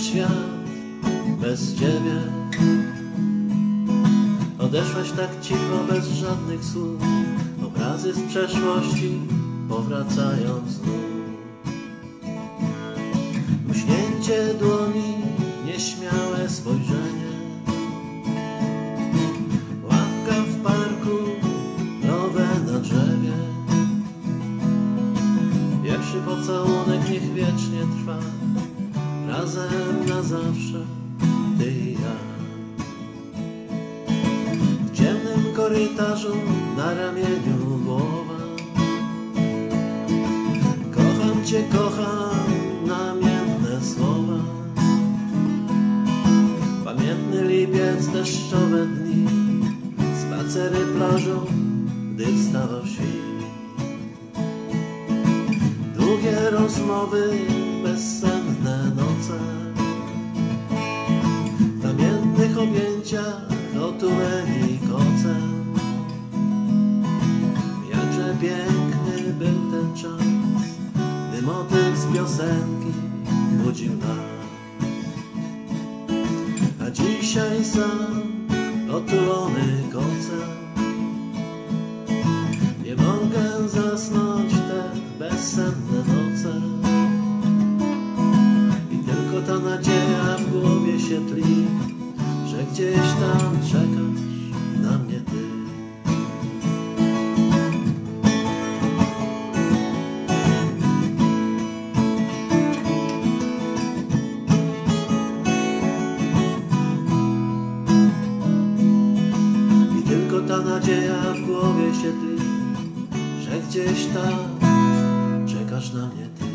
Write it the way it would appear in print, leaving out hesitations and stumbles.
świat bez ciebie. Odeszłaś tak cicho, bez żadnych słów. Obrazy z przeszłości powracają znów. Uśnięcie dłoni, nieśmiałe spojrzenie. Ławka w parku, rower na drzewie. Pierwszy pocałunek niech wiecznie trwa. Razem na zawsze, ty i ja. W ciemnym korytarzu, na ramieniu głowa. Kocham cię, kocham, namiętne słowa. Pamiętny lipiec, deszczowe dni. Spacery plażą, gdy wstawał świt. Długie rozmowy, bezsenne noce. W namiętnych objęciach otuleni kocem. Jakże piękny był ten czas, gdy motyl z piosenki budził nas. A dzisiaj sam, otulony kocem, nie mogę zasnąć te bezsenne noce. I tylko ta nadzieja w głowie się tli, że gdzieś tam czekasz na mnie ty. I tylko ta nadzieja w głowie się tli, że gdzieś tam czekasz na mnie ty.